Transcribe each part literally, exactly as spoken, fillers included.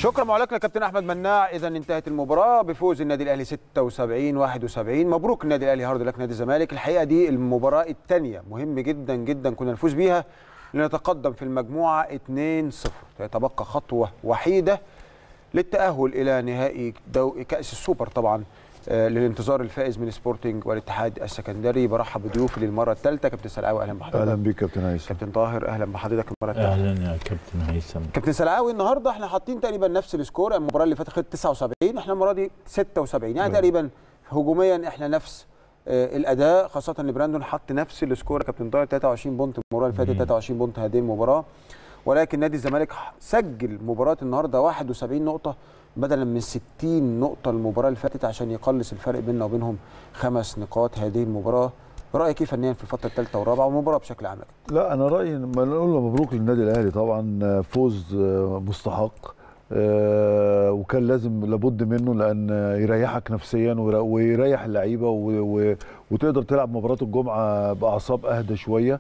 شكرا معلقنا كابتن احمد مناع. اذا انتهت المباراه بفوز النادي الاهلي ستة وسبعين واحد وسبعين. مبروك النادي الاهلي، هارد لك نادي الزمالك. الحقيقه دي المباراه الثانيه مهم جدا جدا كنا نفوز بيها لنتقدم في المجموعه اتنين صفر. تتبقى خطوه وحيده للتاهل الى نهائي دو... كاس السوبر طبعا آه للانتظار الفائز من سبورتنج والاتحاد السكندري. برحب بضيوفي للمره الثالثه. كابتن سلعاوي اهلا بحضرتك. اهلا بيك كابتن هيثم. كابتن طاهر اهلا بحضرتك المره الثالثه. اهلا يا كابتن هيثم. كابتن سلعاوي النهارده احنا حاطين تقريبا نفس السكور. المباراه اللي فاتت خدت تسعة وسبعين، احنا المره دي ستة وسبعين، يعني تقريبا هجوميا احنا نفس آه الاداء، خاصه ان براندون حط نفس السكور يا كابتن طاهر تلاتة وعشرين بونت المباراه اللي فاتت، تلاتة وعشرين بونت هذه المباراه. ولكن نادي الزمالك سجل مباراه النهارده واحد وسبعين نقطه بدلا من ستين نقطه المباراه اللي فاتت عشان يقلص الفرق بيننا وبينهم خمس نقاط هذه المباراه. رايك كيف فنيا في الفتره الثالثه والرابعه والمباراه بشكل عام؟ لا انا رايي ما نقول مبروك للنادي الاهلي، طبعا فوز مستحق وكان لازم لابد منه، لان يريحك نفسيا ويريح اللعيبه وتقدر تلعب مباراه الجمعه باعصاب اهدى شويه.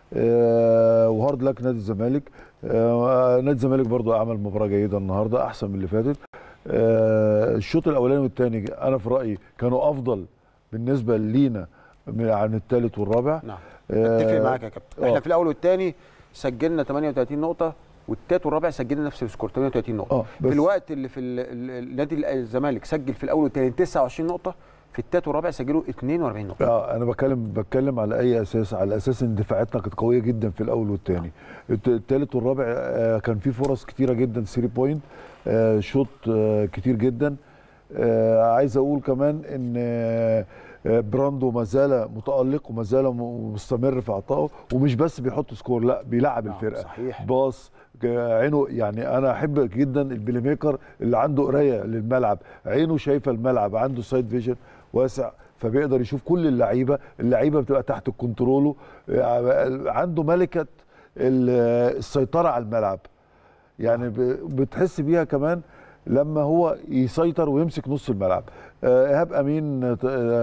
وهارد لك نادي الزمالك. نادي الزمالك برضو عمل مباراه جيده النهارده احسن من اللي فاتت. الشوط الاولاني والثاني انا في رايي كانوا افضل بالنسبه لينا عن الثالث والرابع. نعم اتفق معاك يا كابتن. احنا في الاول والثاني سجلنا تمانية وتلاتين نقطه والثالث والرابع سجلنا نفس السكور تمانية وتلاتين نقطه. في الوقت اللي في النادي الزمالك سجل في الاول والثاني تسعة وعشرين نقطه، في الثالث والرابع سجلوا اتنين واربعين نقطه. اه انا بتكلم بتكلم على اي اساس؟ على اساس ان دفاعاتنا كانت قويه جدا في الاول والثاني. الثالث والرابع آه كان في فرص كتيره جدا ثلاثة بوينت، آه شوط آه كتير جدا. آه عايز اقول كمان ان آه براندو ما زال متالق وما زال مستمر في عطائه، ومش بس بيحط سكور، لا بيلعب الفرقه. صحيح. باص عينه، يعني انا احب جدا البلاي ميكر اللي عنده قرايه للملعب، عينه شايفه الملعب، عنده سايد فيجن واسع فبيقدر يشوف كل اللعيبه، اللعيبه بتبقى تحت كنتروله، عنده ملكه السيطره على الملعب. يعني بتحس بيها كمان لما هو يسيطر ويمسك نص الملعب. ايهاب امين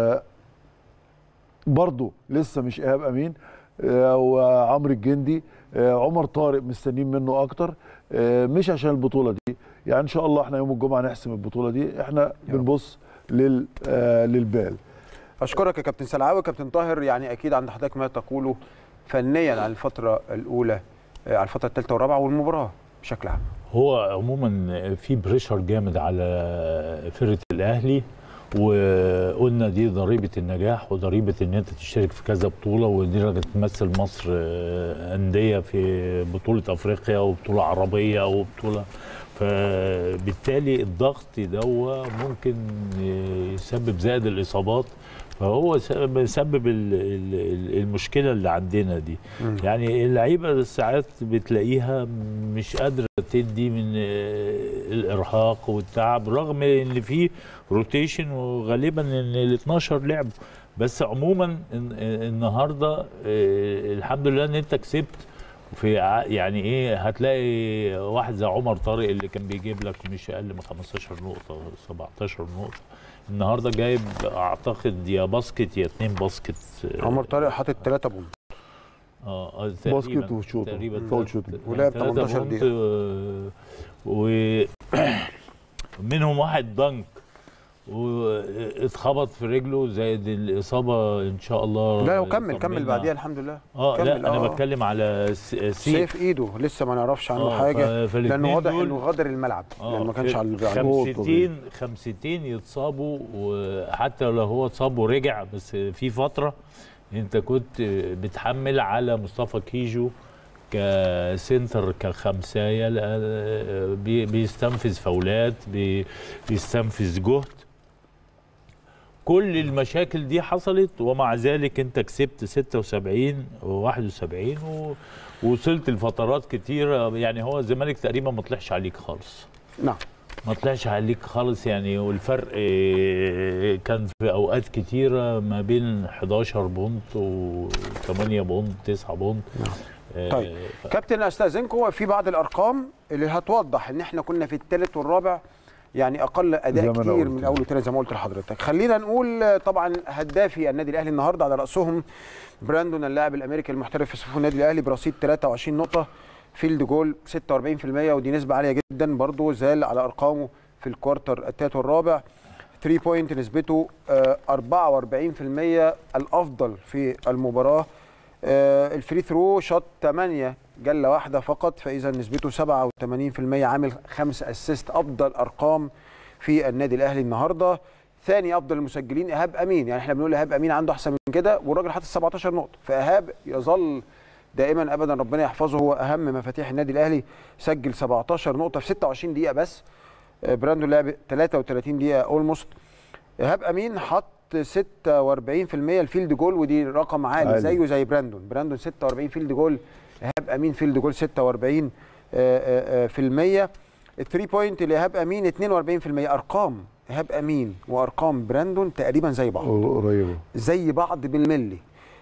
برضه لسه مش ايهاب امين، وعمرو الجندي، عمر طارق مستنيين منه اكتر، مش عشان البطوله دي، يعني ان شاء الله احنا يوم الجمعه نحسم البطوله دي، احنا بنبص لل للبال. اشكرك يا كابتن سلعاوي. كابتن طاهر، يعني اكيد عند حضرتك ما تقوله فنيا على الفتره الاولى، على الفتره الثالثه والرابعه والمباراه بشكل عام. هو عموما في بريشر جامد على فرقه الاهلي، وقلنا دي ضريبه النجاح وضريبه ان انت تشترك في كذا بطوله، ودي تمثل مصر انديه في بطوله افريقيا وبطوله عربيه وبطوله، فبالتالي الضغط ده ممكن يسبب زائد الاصابات، فهو سبب المشكله اللي عندنا دي. م. يعني اللعيبه ساعات بتلاقيها مش قادره تدي من الارهاق والتعب، رغم ان في روتيشن وغالبا ان ال اتناشر لعبوا، بس عموما النهارده الحمد لله ان انت كسبت. في يعني ايه، هتلاقي واحد زي عمر طارق اللي كان بيجيب لك مش اقل من خمستاشر نقطه سبعتاشر نقطه، النهارده جايب اعتقد يا باسكت يا اتنين باسكت. عمر طارق حاطط تلاتة بونت. اه باسكت وشوط تقريبا فول شوت ولعب تمنتاشر دقيقه، ومنهم واحد دنك واتخبط في رجله زائد الاصابه ان شاء الله. لا وكمل كمل بعديها الحمد لله. اه لا انا آه. بتكلم على سيف سيف ايده لسه ما نعرفش عنه حاجه، لانه واضح انه غادر الملعب، لانه ما كانش على خمستين خمستين يتصابوا، وحتى لو هو اتصاب ورجع، بس في فتره انت كنت بتحمل على مصطفى كيجو كسنتر كخمسايه، بيستنفذ فاولات، بيستنفذ جهد. كل المشاكل دي حصلت، ومع ذلك انت كسبت ستة وسبعين وواحد وسبعين ووصلت لفترات كتيره. يعني هو الزمالك تقريبا ما طلعش عليك خالص. نعم ما طلعش عليك خالص يعني، والفرق كان في اوقات كتيره ما بين حداشر بونت وتمانية بونت تسعة بونت. نعم. طيب ف... كابتن استاذنكم في بعض الارقام اللي هتوضح ان احنا كنا في الثالث والرابع يعني اقل اداء كتير من الاول والثاني زي ما قلت لحضرتك. خلينا نقول طبعا هدافي النادي الاهلي النهارده على راسهم براندون اللاعب الامريكي المحترف في صفوف النادي الاهلي برصيد تلاتة وعشرين نقطه، فيلد جول ستة وأربعين في المية ودي نسبه عاليه جدا برضو، زال على ارقامه في الكوارتر الثالث والرابع. ثلاثة بوينت نسبته أربعة وأربعين في المية الافضل في المباراه. الفري ثرو شوت ثمانية جله واحده فقط، فاذا نسبته سبعة وثمانين في المية، عامل خمس اسيست، افضل ارقام في النادي الاهلي النهارده. ثاني افضل المسجلين ايهاب امين، يعني احنا بنقول ايهاب امين عنده احسن من كده والراجل حاطط سبعتاشر نقطه، فايهاب يظل دائما ابدا ربنا يحفظه هو اهم مفاتيح النادي الاهلي، سجل سبعتاشر نقطه في ستة وعشرين دقيقه بس. براندون لعب ثلاثة وثلاثين دقيقه اولموست. ايهاب امين حط ستة وأربعين في المية الفيلد جول ودي رقم عالي, عالي. زيه زي براندون، براندون ستة وأربعين فيلد جول، ايهاب امين فيلد جول ستة وأربعين في المية. الثري بوينت لايهاب امين اثنين وأربعين في المية. ارقام ايهاب امين وارقام براندون تقريبا زي بعض، قريبه زي بعض بالملي،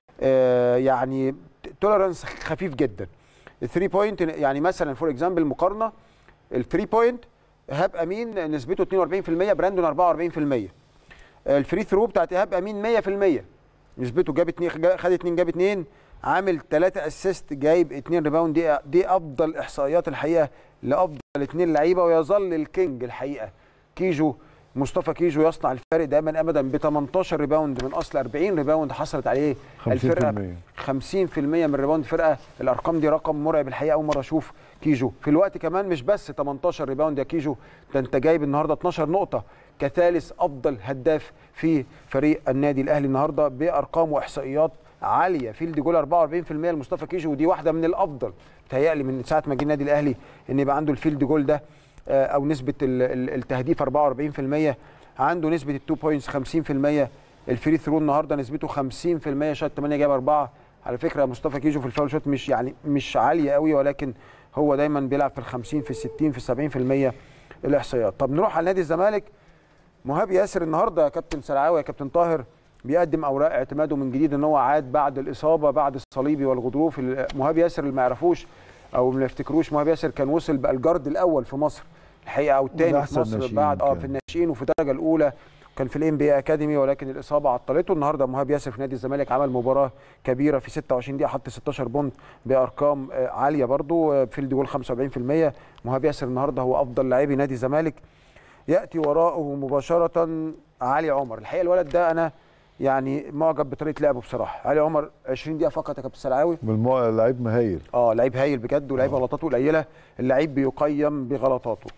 آه يعني توليرانس خفيف جدا. الثري بوينت يعني مثلا فور اكزامبل مقارنه، الثري بوينت ايهاب امين نسبته اثنين وأربعين في المية، براندون أربعة وأربعين في المية. الفري ثرو بتاعت ايهاب امين مية في المية، نسبته جاب اثنين، خد اثنين جاب اثنين، عامل ثلاثة اسيست، جايب اثنين ريباوند. دي دي افضل احصائيات الحقيقه لافضل اثنين لعيبه، ويظل الكينج الحقيقه كيجو، مصطفى كيجو يصنع الفارق دائما ابدا ب تمنتاشر ريباوند من اصل أربعين ريباوند حصلت عليه الفرقه، خمسين في المية من ريباوند الفرقه. الارقام دي رقم مرعب الحقيقه، اول مره اشوف كيجو في الوقت كمان مش بس تمنتاشر ريباوند يا كيجو، ده انت جايب النهارده اتناشر نقطه كثالث افضل هداف في فريق النادي الاهلي النهارده بارقام واحصائيات عاليه. فيلد جول أربعة وأربعين في المية لمصطفى كيجو ودي واحده من الافضل بتهيألي من ساعه ما جه النادي الاهلي ان يبقى عنده الفيلد جول ده، او نسبه التهديف أربعة وأربعين في المية، عنده نسبه التو بوينتس خمسين في المية. الفري ثرو النهارده نسبته خمسين في المية، شوت ثمانية جاب أربعة. على فكره مصطفى كيجو في الفاول شوت مش يعني مش عاليه قوي، ولكن هو دايما بيلعب في ال خمسين في ال ستين في ال سبعين في المية الاحصائيات. طب نروح على نادي الزمالك. مهاب ياسر النهارده يا كابتن سلعاوي يا كابتن طاهر بيقدم اوراق اعتماده من جديد، ان هو عاد بعد الاصابه بعد الصليبي والغضروف. مهاب ياسر اللي ما يعرفوش او ما يفتكروش، مهاب ياسر كان وصل بقى الجارد الاول في مصر الحقيقه، او الثاني في مصر بعد اه في الناشئين وفي الدرجه الاولى، كان في الام بي اكاديمي، ولكن الاصابه عطلته. النهارده مهاب ياسر في نادي الزمالك عمل مباراه كبيره في ستة وعشرين دقيقه، حط ستاشر بونت بارقام عاليه برضو، فيلد جول خمسة وأربعين في المية. مهاب ياسر النهارده هو افضل لاعبي نادي الزمالك. ياتي وراءه مباشره علي عمر. الحقيقه الولد ده انا يعني معجب بطريقه لعبه بصراحه. علي عمر عشرين دقيقه فقط يا كابتن سلعاوي، لعيب مهايل، اه لعيب هايل بجد، ولعيب غلطاته قليله، اللعيب بيقيم بغلطاته.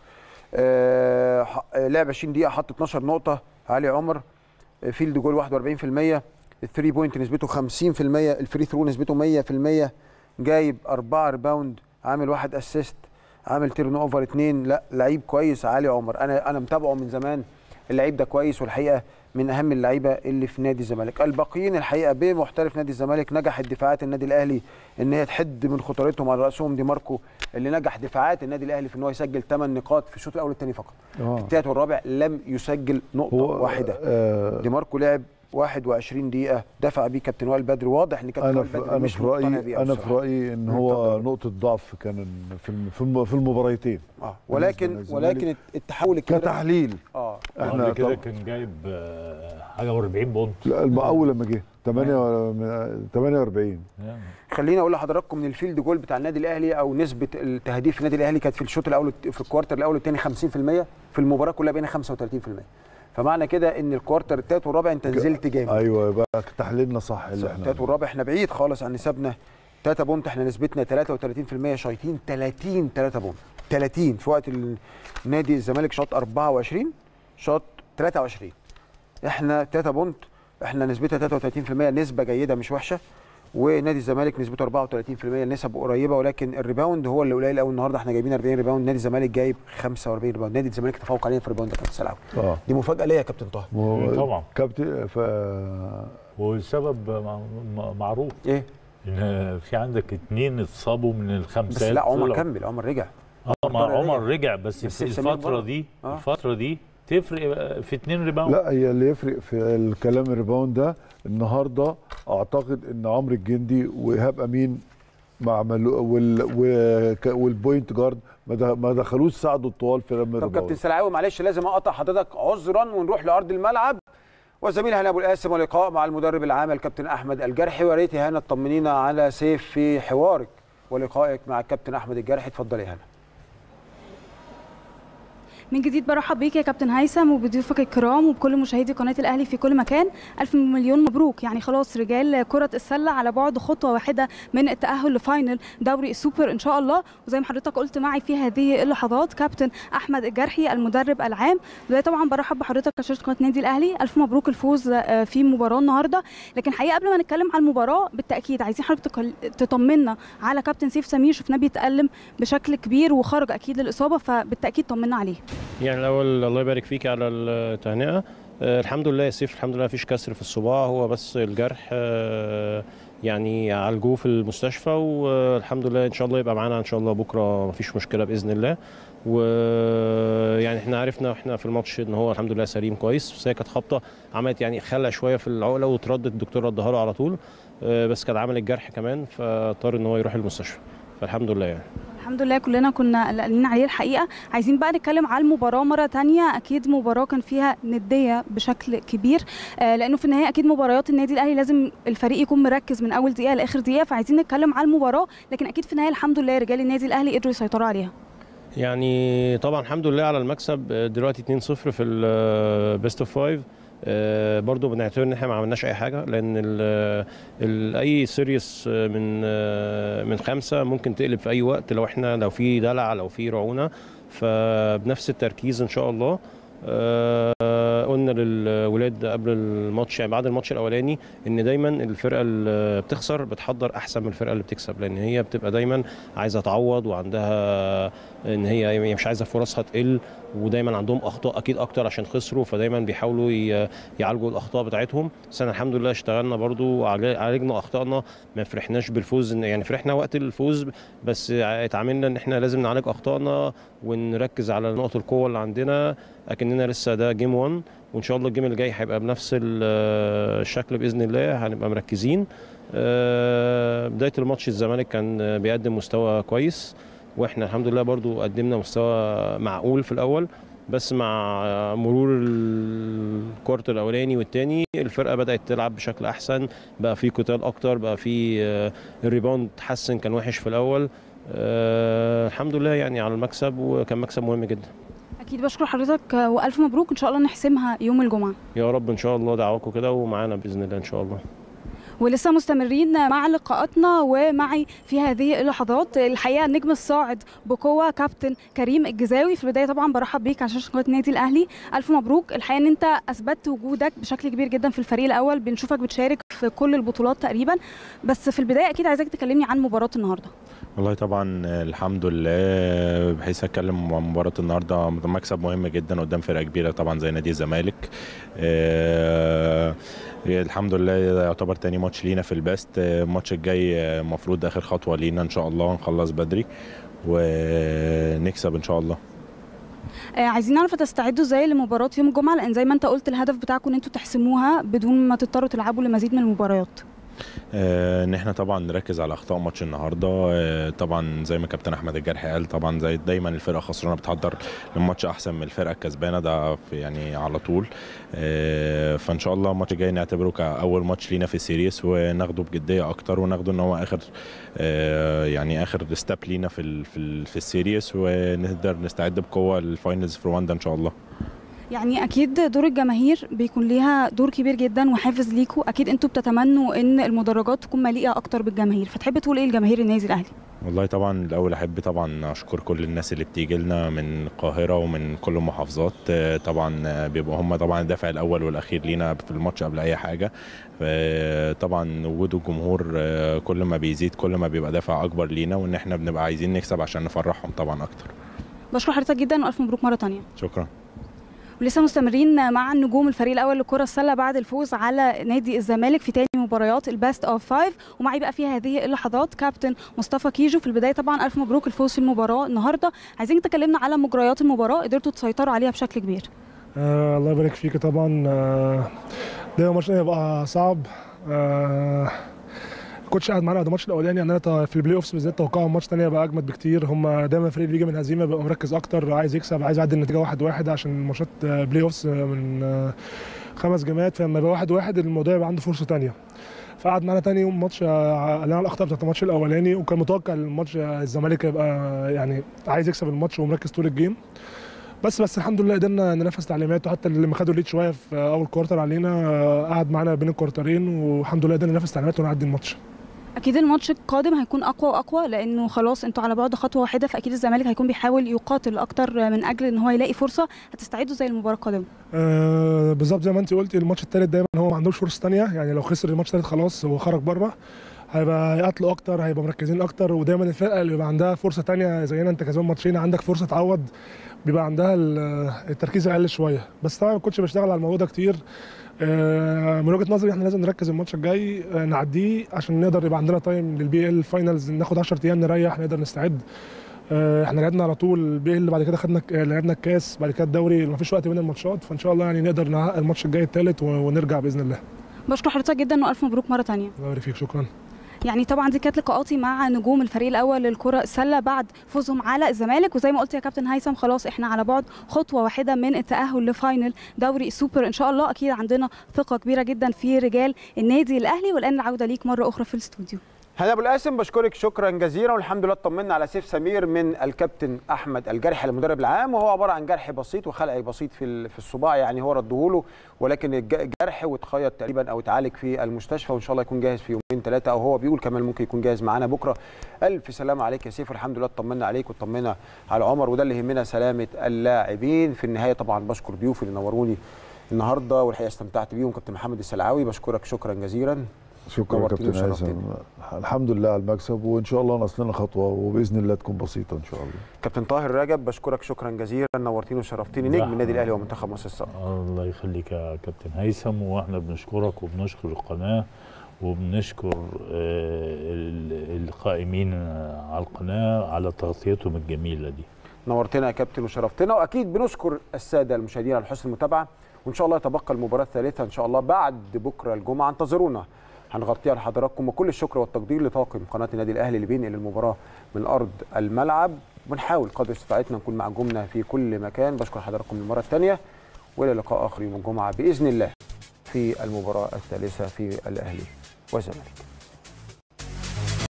آه لعب عشرين دقيقه حط اتناشر نقطه علي عمر، فيلد جول واحد وأربعين في المية، الثري بوينت نسبته خمسين في المية، الفري ثرو نسبته مية في المية، جايب أربعة ريباوند، عامل واحد اسيست، عامل تيرن اوفر اثنين. لا لعيب كويس علي عمر، انا انا متابعه من زمان، اللعيب ده كويس، والحقيقه من اهم اللعيبه اللي في نادي الزمالك. الباقيين الحقيقه بمحترف نادي الزمالك، نجح الدفاعات النادي الاهلي ان هي تحد من خطورتهم على راسهم دي ماركو، اللي نجح دفاعات النادي الاهلي في ان هو يسجل ثمان نقاط في الشوط الاول والثاني فقط. اه الثالث والرابع لم يسجل نقطه واحده. آه دي ماركو لعب واحد وعشرين دقيقه دفع بيه كابتن وائل بدر، واضح ان كابتن وائل بدر أنا مش مقتنع بيه. انا في رايي ان هو نقطه ضعف كان في في المباراتين، اه ولكن ولكن التحول كتحليل اه احنا كده كان جايب حاجه وأربعين بونت. لا اول لما جه ثمانية وأربعين. خليني اقول لحضراتكم من الفيلد جول بتاع النادي الاهلي او نسبه التهديف في النادي الاهلي كانت في الشوط الاول في الكوارتر الاول والثاني خمسين في المية، في المباراه كلها بقينا خمسة وثلاثين في المية، فمعنى كده ان الكوارتر الثالث والرابع انت نزلت جامد. ايوه يبقى تحليلنا صح. اللي احنا الثالث والرابع احنا بعيد خالص عن نسبنا ثلاثة بونت، احنا نسبتنا ثلاثة وثلاثين في المية، شايطين ثلاثين ثلاثة بونت، ثلاثين في وقت نادي الزمالك شاط أربعة وعشرين شاط ثلاثة وعشرين، احنا ثلاثة بونت، احنا نسبتها ثلاثة وثلاثين في المية، نسبه جيده مش وحشه. ونادي الزمالك نسبته أربعة وثلاثين في المية، النسب قريبه، ولكن الريباوند هو اللي قليل قوي. النهارده احنا جايبين أربعين ريباوند، نادي الزمالك جايب خمسة وأربعين ريباوند، نادي الزمالك تفوق علينا في الريباوند يا كابتن سلعاوي. اه دي مفاجاه ليا يا كابتن طه. طبعا كابتن ف والسبب معروف ايه؟ ان في عندك اثنين اتصابوا من الخمسات. بس لا عمر كمل، عمر رجع. اه عمر رجع بس, بس في الفتره دي آه. الفتره دي تفرق في اثنين ريباوند. لا هي اللي يفرق في الكلام الريباوند ده النهارده اعتقد ان عمرو الجندي وايهاب امين مع وال والبوينت جارد ما دخلوش ساعدوا الطوال في رمي الريباوند. طب كابتن سلعاوي معلش لازم اقطع حضرتك عذرا ونروح لارض الملعب، وزميل هاني ابو القاسم ولقاء مع المدرب العام الكابتن احمد الجرحي. ويا ريت يا هاني تطمنينا على سيف في حوارك ولقائك مع الكابتن احمد الجرحي. اتفضلي يا هنا. من جديد برحب بيك يا كابتن هيثم وبضيوفك الكرام وبكل مشاهدي قناه الاهلي في كل مكان. الف مليون مبروك، يعني خلاص رجال كره السله على بعد خطوه واحده من التاهل لفاينل دوري السوبر ان شاء الله. وزي ما حضرتك قلت معي في هذه اللحظات كابتن احمد الجرحي المدرب العام. بدايه طبعا برحب بحضرتك كشاشه قناه نادي الاهلي، الف مبروك الفوز في مباراه النهارده. لكن حقيقه قبل ما نتكلم عن المباراه بالتاكيد عايزين حضرتك تطمنا على كابتن سيف سمير، شفناه بيتالم بشكل كبير وخرج اكيد للاصابه، فبالتاكيد طمنا عليه. يعني الاول الله يبارك فيك على التهنئه. آه الحمد لله يا سيف، الحمد لله مفيش كسر في الصباع، هو بس الجرح آه يعني عالجوه في المستشفى، والحمد لله ان شاء الله يبقى معانا ان شاء الله بكره مفيش مشكله باذن الله. ويعني احنا عرفنا واحنا في الماتش ان هو الحمد لله سليم كويس، بس هي كانت خبطه عملت يعني خلع شويه في العقله وتردد، الدكتور ردها له على طول، آه بس كان عمل الجرح كمان فاضطر ان هو يروح المستشفى، فالحمد لله يعني. الحمد لله كلنا كنا قلقانين عليه الحقيقه. عايزين بقى نتكلم على المباراه مره ثانيه، اكيد مباراه كان فيها نديه بشكل كبير، آه لانه في النهايه اكيد مباريات النادي الاهلي لازم الفريق يكون مركز من اول دقيقه لاخر دقيقه، فعايزين نتكلم على المباراه، لكن اكيد في النهايه الحمد لله رجال النادي الاهلي قدروا يسيطروا عليها. يعني طبعا الحمد لله على المكسب دلوقتي اتنين صفر في البيست اوف فايف. آه برضو بنعتبر ان احنا ما عملناش اي حاجه، لان ال ال اي سيريس من آه من خمسه ممكن تقلب في اي وقت لو احنا لو في دلع لو في رعونه، فبنفس التركيز ان شاء الله. آه قلنا للولاد قبل الماتش يعني بعد الماتش الاولاني ان دايما الفرقه اللي بتخسر بتحضر احسن من الفرقه اللي بتكسب، لان هي بتبقى دايما عايزه تعوض وعندها ان هي مش عايزه فرصها تقل، ودايما عندهم اخطاء اكيد اكتر عشان خسروا، فدايما بيحاولوا يعالجوا الاخطاء بتاعتهم. بس انا الحمد لله اشتغلنا برضو عالجنا اخطائنا، ما فرحناش بالفوز، يعني فرحنا وقت الفوز بس اتعاملنا ان احنا لازم نعالج اخطائنا ونركز على نقط القوه اللي عندنا، اكننا لسه ده جيم واحد، وان شاء الله الجيم اللي جاي هيبقى بنفس الشكل باذن الله، هنبقى مركزين. بدايه الماتش الزمالك كان بيقدم مستوى كويس، واحنا الحمد لله برضو قدمنا مستوى معقول في الاول، بس مع مرور الكوارتر الاولاني والثاني الفرقه بدات تلعب بشكل احسن، بقى في قتال اكتر، بقى في الريباوند تحسن، كان وحش في الاول. أه الحمد لله يعني على المكسب، وكان مكسب مهم جدا. اكيد بشكر حضرتك والف مبروك، ان شاء الله نحسمها يوم الجمعه يا رب ان شاء الله، دعواكم كده ومعانا باذن الله ان شاء الله. ولسه مستمرين مع لقاءاتنا، ومعي في هذه اللحظات الحقيقه النجم الصاعد بقوه كابتن كريم الجزاوي. في البدايه طبعا برحب بيك على شاشه قناه النادي الاهلي، الف مبروك. الحقيقه ان انت اثبتت وجودك بشكل كبير جدا في الفريق الاول، بنشوفك بتشارك في كل البطولات تقريبا، بس في البدايه اكيد عايزاك تكلمني عن مباراه النهارده. والله طبعا الحمد لله، بحيث اتكلم عن مباراه النهارده، مكسب مهم جدا قدام فرقه كبيره طبعا زي نادي الزمالك. أه الحمد لله يعتبر تاني ماتش لينا في الباست، الماتش الجاي المفروض اخر خطوه لينا ان شاء الله، نخلص بدري ونكسب ان شاء الله. آه عايزين نعرف تستعدوا ازاي لمباراه يوم الجمعه، لان زي ما انت قلت الهدف بتاعكم ان انتوا تحسموها بدون ما تضطروا تلعبوا لمزيد من المباريات. آه ان احنا طبعا نركز على اخطاء ماتش النهارده. آه طبعا زي ما كابتن احمد الجرحي قال، طبعا زي دايما الفرقه خسرانه بتحضر للماتش احسن من الفرقه الكسبانه، ده يعني على طول. آه فان شاء الله الماتش الجاي نعتبره كاول ماتش لينا في السيريس، وناخده بجديه اكتر، وناخده ان هو اخر آه يعني اخر ستيب لينا في ال في, ال في السيريس، ونقدر نستعد بقوه للفاينلز في رواندا ان شاء الله. يعني اكيد دور الجماهير بيكون ليها دور كبير جدا وحافز ليكوا، اكيد انتوا بتتمنوا ان المدرجات تكون مليئه اكتر بالجماهير، فتحب تقول ايه لجماهير النادي الاهلي؟ والله طبعا الاول احب طبعا اشكر كل الناس اللي بتيجي لنا من القاهره ومن كل المحافظات، طبعا بيبقوا هم طبعا الدافع الاول والاخير لينا في الماتش قبل اي حاجه. طبعا وجود الجمهور كل ما بيزيد كل ما بيبقى دافع اكبر لينا، وان احنا بنبقى عايزين نكسب عشان نفرحهم طبعا اكتر. بشكر حضرتك جدا والف مبروك مره ثانيه. شكرا. ولسه مستمرين مع النجوم الفريق الاول لكره السله بعد الفوز على نادي الزمالك في ثاني مباريات الباست اوف فايف، ومعي بقى في هذه اللحظات كابتن مصطفى كيجو. في البدايه طبعا الف مبروك الفوز في المباراه النهارده، عايزين تكلمنا على مجريات المباراه، قدرتوا تسيطروا عليها بشكل كبير. آه الله يبارك فيك. طبعا آه ده ماتش هيبقى صعب. آه كنتش قاعد معانا ده الماتش الاولاني، يعني انا في البلاي اوفس بالذات توقعوا الماتش الثاني هيبقى اجمد بكتير. هم دايما الفريق اللي بيجي من هزيمه بيبقى مركز اكتر، عايز يكسب، عايز يعدي النتيجه واحد واحد، عشان ماتشات بلاي اوفس من خمس جيمات، فلما يبقى واحد واحد الموضوع يبقى عنده فرصه ثانيه. فقعد معانا تاني يوم ماتش قال لنا الاخطاء بتاعت الماتش الاولاني، وكان متوقع الماتش الزمالك هيبقى يعني عايز يكسب الماتش ومركز طول الجيم. بس بس الحمد لله قدرنا ننفذ تعليماته، حتى اللي خدوا الليد شويه في اول كوارتر علينا قعد معانا بين الكوارترين، والحمد لله قدرنا ننفذ تعليماته ونعدي الماتش. اكيد الماتش القادم هيكون اقوى واقوى، لانه خلاص انتوا على بعد خطوه واحده، فاكيد الزمالك هيكون بيحاول يقاتل اكتر من اجل ان هو يلاقي فرصه. هتستعدوا زي المباراه القادمه؟ آه بالظبط زي ما انت قلتي، الماتش الثالث دايما هو ما عندوش فرصه ثانيه، يعني لو خسر الماتش الثالث خلاص هو خرج بره، هيبقى يقاتلوا اكتر، هيبقى مركزين اكتر. ودايما الفرقه اللي بيبقى عندها فرصه ثانيه زينا، انت كسبان ماتشين عندك فرصه تعوض، بيبقى عندها التركيز اقل شويه. بس طبعا الكوتش بيشتغل على الموضوع ده كتير. من وجهه نظري احنا لازم نركز الماتش الجاي نعديه، عشان نقدر يبقى عندنا تايم للبي ال فاينلز، ناخد عشرة ايام نريح نقدر نستعد. احنا لعبنا على طول البي ال، بعد كده خدنا لعبنا الكاس، بعد كده الدوري، ما فيش وقت بين الماتشات، فان شاء الله يعني نقدر نحقق الماتش الجاي الثالث ونرجع باذن الله. بشكر حضرتك جدا والف مبروك مره ثانيه. الله يبارك فيك، شكرا. يعني طبعا دي كانت لقاءاتي مع نجوم الفريق الاول للكره السله بعد فوزهم على الزمالك. وزي ما قلت يا كابتن هيثم، خلاص احنا على بعد خطوه واحده من التاهل لفاينل دوري السوبر ان شاء الله. اكيد عندنا ثقه كبيره جدا في رجال النادي الاهلي. والان العوده ليك مره اخرى في الاستوديو. هنا ابو القاسم، بشكرك شكرا جزيلا، والحمد لله اطمنا على سيف سمير من الكابتن احمد الجرحي المدرب العام، وهو عباره عن جرح بسيط وخلع بسيط في في الصباع، يعني هو ردهوله، ولكن الجرح واتخيط تقريبا او اتعالج في المستشفى، وان شاء الله يكون جاهز في يومين ثلاثه، او هو بيقول كمان ممكن يكون جاهز معانا بكره. الف سلامه عليك يا سيف، والحمد لله اطمنا عليك واطمنا على عمر، وده اللي يهمنا سلامه اللاعبين. في النهايه طبعا بشكر ضيوفي اللي نوروني النهارده، والحقيقه استمتعت بيهم. كابتن محمد السلعاوي بشكرك شكرا جزيلا. شكرا كابتن هيثم، الحمد لله على المكسب، وان شاء الله ناقص لنا خطوه وباذن الله تكون بسيطه ان شاء الله. كابتن طاهر رجب بشكرك شكرا جزيلا، نورتيني وشرفتيني، نجم النادي الاهلي ومنتخب مصر السابق. الله يخليك يا كابتن هيثم، واحنا بنشكرك وبنشكر القناه وبنشكر القائمين على القناه على تغطيتهم الجميله دي. نورتنا يا كابتن وشرفتنا، واكيد بنشكر الساده المشاهدين على حسن المتابعه، وان شاء الله يتبقى المباراه الثالثه ان شاء الله بعد بكره الجمعه، انتظرونا هنغطيها لحضراتكم. وكل الشكر والتقدير لطاقم قناه النادي الاهلي اللي بينقل المباراه من ارض الملعب، ونحاول قدر استطاعتنا نكون معكم في كل مكان. بشكر حضراتكم المره الثانيه، والى لقاء اخر يوم الجمعه باذن الله في المباراه الثالثه في الاهلي والزمالك.